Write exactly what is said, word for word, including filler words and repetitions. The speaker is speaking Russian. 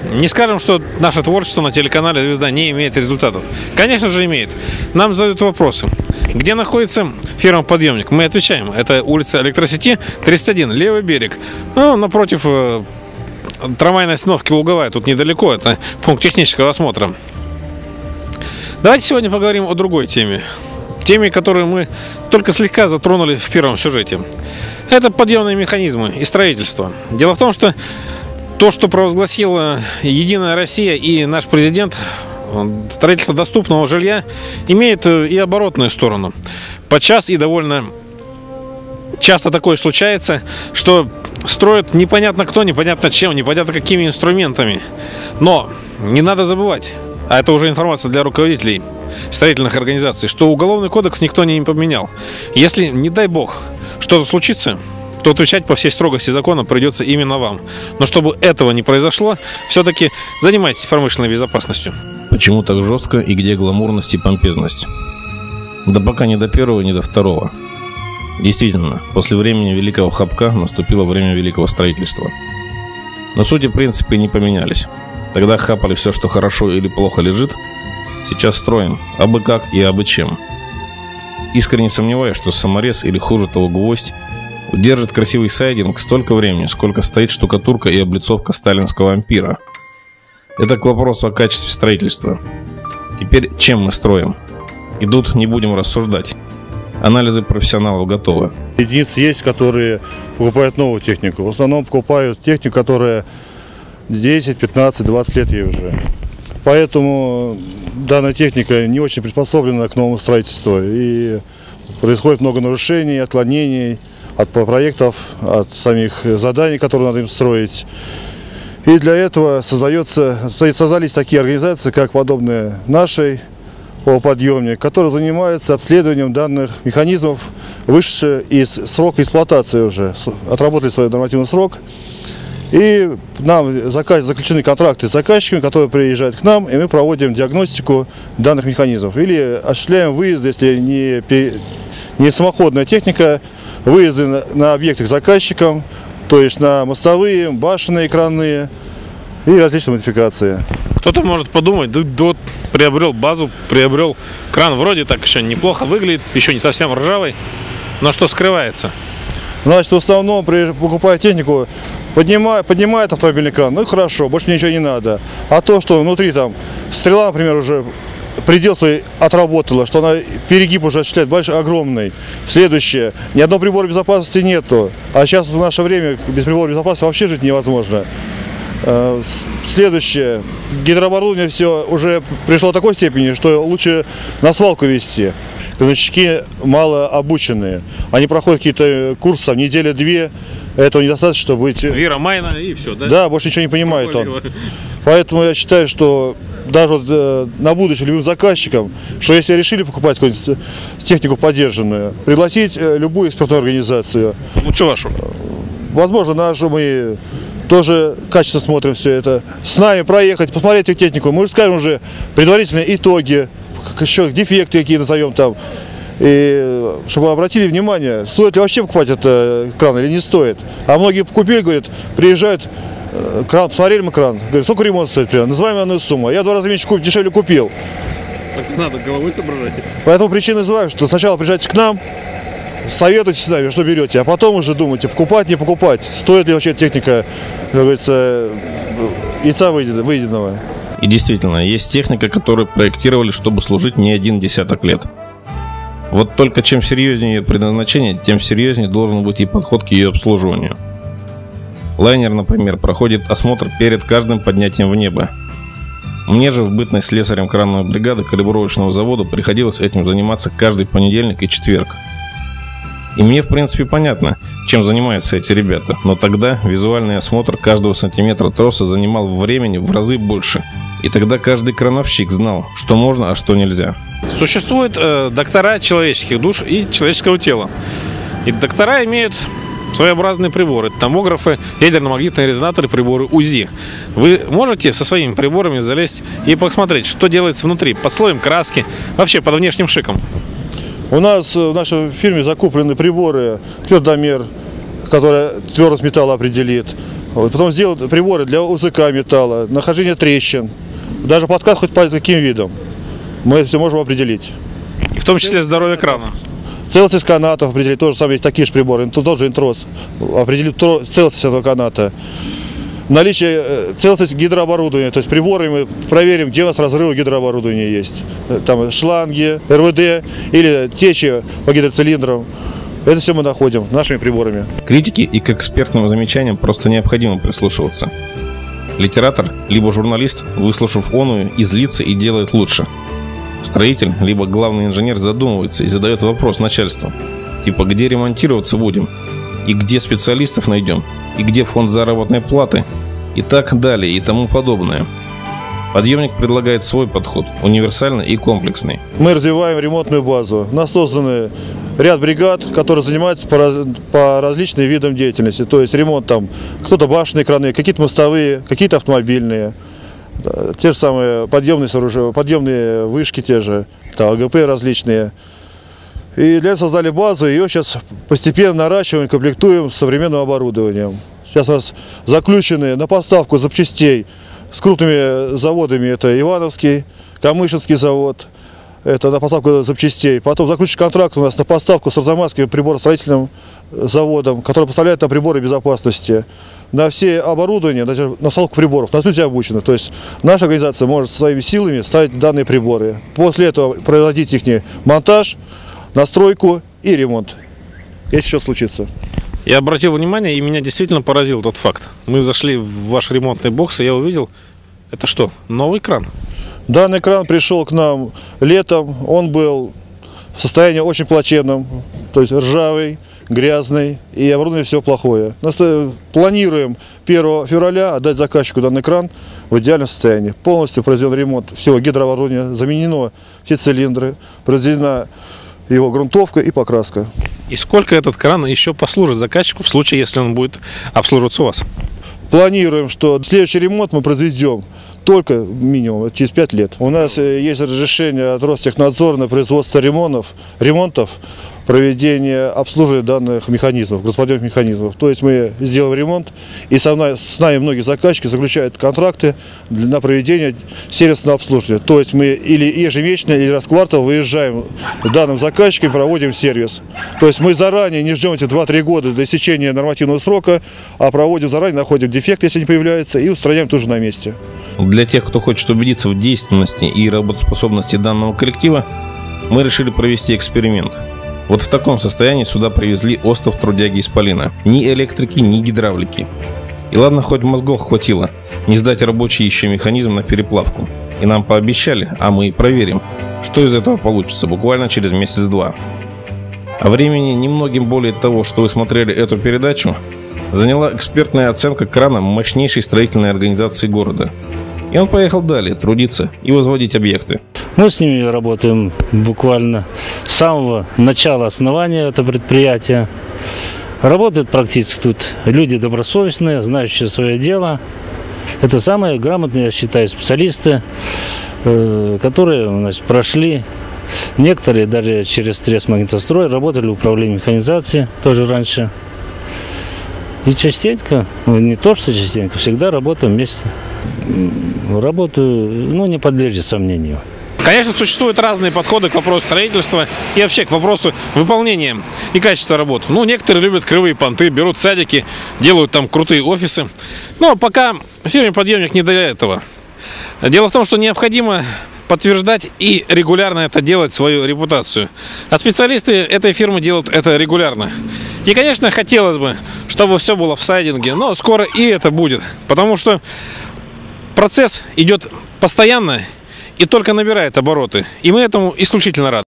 Не скажем, что наше творчество на телеканале «Звезда» не имеет результатов. Конечно же, имеет. Нам задают вопросы. Где находится фирма-подъемник? Мы отвечаем. Это улица Электросети, тридцать один, левый берег. Ну, напротив э, трамвайной остановки Луговая. Тут недалеко. Это пункт технического осмотра. Давайте сегодня поговорим о другой теме. Теме, которую мы только слегка затронули в первом сюжете. Это подъемные механизмы и строительство. Дело в том, что то, что провозгласила «Единая Россия» и наш президент, строительство доступного жилья, имеет и оборотную сторону. Подчас и довольно часто такое случается, что строят непонятно кто, непонятно чем, непонятно какими инструментами. Но не надо забывать, а это уже информация для руководителей строительных организаций, что уголовный кодекс никто не поменял. Если, не дай бог, что-то случится, то отвечать по всей строгости закона придется именно вам. Но чтобы этого не произошло, все-таки занимайтесь промышленной безопасностью. Почему так жестко и где гламурность и помпезность? Да пока не до первого, не до второго. Действительно, после времени великого хапка наступило время великого строительства. Но суть и принципы не поменялись. Тогда хапали все, что хорошо или плохо лежит. Сейчас строим, абы как и абы чем. Искренне сомневаюсь, что саморез или хуже того гвоздь удержит красивый сайдинг столько времени, сколько стоит штукатурка и облицовка сталинского ампира. Это к вопросу о качестве строительства. Теперь чем мы строим? Идут, не будем рассуждать. Анализы профессионалов готовы. Единицы есть, которые покупают новую технику. В основном покупают технику, которая десять, пятнадцать, двадцать лет ей уже. Поэтому данная техника не очень приспособлена к новому строительству. И происходит много нарушений, отклонений от проектов, от самих заданий, которые надо им строить. И для этого создается, создались такие организации, как подобные нашей «Подъемник», которые занимаются обследованием данных механизмов, вышедшие из срока эксплуатации уже, отработали свой нормативный срок. И нам заказ, заключены контракты с заказчиками, которые приезжают к нам, и мы проводим диагностику данных механизмов. Или осуществляем выезд, если не, не самоходная техника, выезды на, на объекты к заказчикам, то есть на мостовые, башенные, экранные и различные модификации. Кто-то может подумать, да, да вот приобрел базу, приобрел кран, вроде так еще неплохо выглядит, еще не совсем ржавый, но что скрывается? Значит, в основном, покупая технику, поднимает, поднимает автомобильный кран, ну и хорошо, больше мне ничего не надо. А то, что внутри там стрела, например, уже предел свой отработала, что она перегиб уже осуществляет большой, огромный. Следующее, ни одного прибора безопасности нету, а сейчас в наше время без прибора безопасности вообще жить невозможно. Следующее, гидрооборудование все уже пришло до такой степени, что лучше на свалку везти. Крановщики мало обученные, они проходят какие-то курсы, там, неделя-две, этого недостаточно, чтобы быть... Вера Майна и все, да? Да, больше ничего не понимает он. Поэтому я считаю, что даже вот, э, на будущее любым заказчикам, что если решили покупать какую-нибудь технику подержанную, пригласить э, любую экспертную организацию. Лучше вашу. Возможно, нашу мы тоже качественно смотрим все это. С нами проехать, посмотреть эту технику. Мы уже скажем уже предварительные итоги, еще дефекты какие назовем там. И чтобы обратили внимание, стоит ли вообще покупать этот кран или не стоит. А многие купили, говорят, приезжают, кран, посмотрели мы кран, говорят, сколько ремонт стоит, примерно, называемая сумма. Я два раза меньше куп, дешевле купил. Так надо головой соображать. Поэтому причина называю, что сначала приезжайте к нам, советуйте с нами, что берете, а потом уже думайте, покупать, не покупать. Стоит ли вообще техника, как говорится, яйца выеденного. И действительно, есть техника, которую проектировали, чтобы служить не один десяток лет. Вот только чем серьезнее ее предназначение, тем серьезнее должен быть и подход к ее обслуживанию. Лайнер, например, проходит осмотр перед каждым поднятием в небо. Мне же в бытность слесарем кранной бригады калибровочного завода приходилось этим заниматься каждый понедельник и четверг. И мне, в принципе, понятно, чем занимаются эти ребята, но тогда визуальный осмотр каждого сантиметра троса занимал времени в разы больше. И тогда каждый крановщик знал, что можно, а что нельзя. Существуют э, доктора человеческих душ и человеческого тела. И доктора имеют своеобразные приборы. Томографы, ядерно-магнитные резонаторы, приборы УЗИ. Вы можете со своими приборами залезть и посмотреть, что делается внутри, под слоем краски, вообще под внешним шиком. У нас в нашей фирме закуплены приборы, твердомер, который твердость металла определит, Вот, потом сделают приборы для УЗК металла, нахождение трещин, даже подкат хоть по таким видам. Мы это все можем определить. И в том числе здоровье крана. Целостность канатов определить, тоже самое есть такие же приборы, тут тоже интрос, определить целостность этого каната. Наличие целостности гидрооборудования, то есть приборы мы проверим, где у нас разрывы гидрооборудования есть. Там шланги, эр вэ дэ или течи по гидроцилиндрам. Это все мы находим нашими приборами. Критики и к экспертным замечаниям просто необходимо прислушиваться. Литератор, либо журналист, выслушав оную, излится и делает лучше. Строитель, либо главный инженер задумывается и задает вопрос начальству. Типа, где ремонтироваться будем? И где специалистов найдем? И где фонд заработной платы? И так далее, и тому подобное. Подъемник предлагает свой подход, универсальный и комплексный. Мы развиваем ремонтную базу. У нас созданы ряд бригад, которые занимаются по, раз, по различным видам деятельности. То есть ремонт там, кто-то башенные краны, какие-то мостовые, какие-то автомобильные. Те же самые подъемные сооружения, подъемные вышки те же, да, а гэ пэ различные. И для этого создали базу, ее сейчас постепенно наращиваем, комплектуем с современным оборудованием. Сейчас у нас заключены на поставку запчастей с крупными заводами, это Ивановский, Камышинский завод, это на поставку запчастей. Потом заключен контракт у нас на поставку с Арзамасским приборостроительным заводом, который поставляет нам приборы безопасности. На все оборудование, на установку приборов, на люди обучены. То есть наша организация может своими силами ставить данные приборы. После этого производить их монтаж, настройку и ремонт, если что случится. Я обратил внимание, и меня действительно поразил тот факт. Мы зашли в ваш ремонтный бокс, и я увидел, это что, новый кран? Данный кран пришел к нам летом, он был в состоянии очень плачевном, то есть ржавый, грязный, и оборудование все плохое. Планируем первого февраля отдать заказчику данный кран в идеальном состоянии. Полностью произведен ремонт всего гидрооборудования, заменено все цилиндры, произведена его грунтовка и покраска. И сколько этот кран еще послужит заказчику в случае, если он будет обслуживаться у вас? Планируем, что следующий ремонт мы произведем только минимум через пять лет. У нас есть разрешение от Ростехнадзора на производство ремонтов, ремонтов проведение обслуживания данных механизмов, грузоподъемных механизмов. То есть мы сделаем ремонт, и со мной, с нами многие заказчики заключают контракты на проведение сервисного обслуживания. То есть мы или ежемесячно, или раз в квартал выезжаем к данным заказчикам и проводим сервис. То есть мы заранее не ждем эти два-три года до истечения нормативного срока, а проводим заранее, находим дефект, если они появляются, и устраняем тоже на месте. Для тех, кто хочет убедиться в действенности и работоспособности данного коллектива, мы решили провести эксперимент. Вот в таком состоянии сюда привезли остов трудяги исполина. Ни электрики, ни гидравлики. И ладно, хоть мозгов хватило не сдать рабочий еще механизм на переплавку. И нам пообещали, а мы и проверим, что из этого получится буквально через месяц-два. А времени немногим более того, что вы смотрели эту передачу, заняла экспертная оценка крана мощнейшей строительной организации города. И он поехал далее трудиться и возводить объекты. Мы с ними работаем буквально с самого начала основания этого предприятия. Работают практически тут люди добросовестные, знающие свое дело. Это самые грамотные, я считаю, специалисты, которые у нас прошли. Некоторые даже через Тресмагнитострой работали в управлении механизации тоже раньше. И частенько, ну, не то что частенько, всегда работаем вместе. Работу, ну, не подлежит сомнению. Конечно, существуют разные подходы к вопросу строительства и вообще к вопросу выполнения и качества работы. Ну, некоторые любят кривые понты, берут садики, делают там крутые офисы. Но пока фирме «Подъемник» не до этого. Дело в том, что необходимо подтверждать и регулярно это делать, свою репутацию. А специалисты этой фирмы делают это регулярно. И, конечно, хотелось бы, чтобы все было в сайдинге, но скоро и это будет. Потому что процесс идет постоянно и только набирает обороты. И мы этому исключительно рады.